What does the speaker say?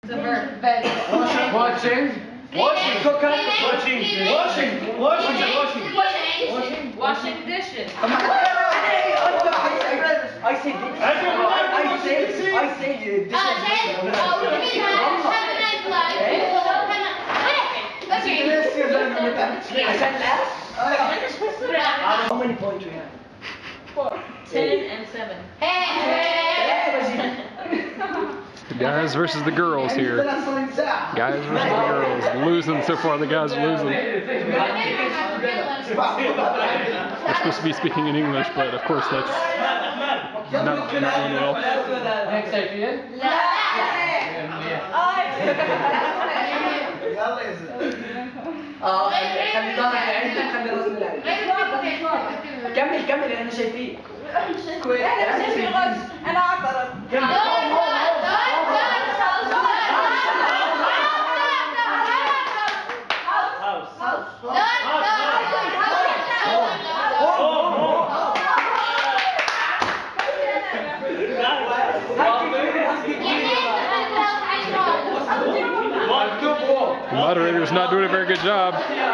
It's a verb. Very. Watching. Washing. Cook up. Washing dishes. I say dishes. I say dishes. Have a nice life. How many points we have? 4. 10 and 7. The guys versus the girls here. Guys versus the girls. Losing so far, the guys are losing. They're supposed to be speaking in English, but of course that's not going well. Next idea. كمل احنا شايفين. احنا شايفين غش. انا اعترض. The moderator's not doing a very good job.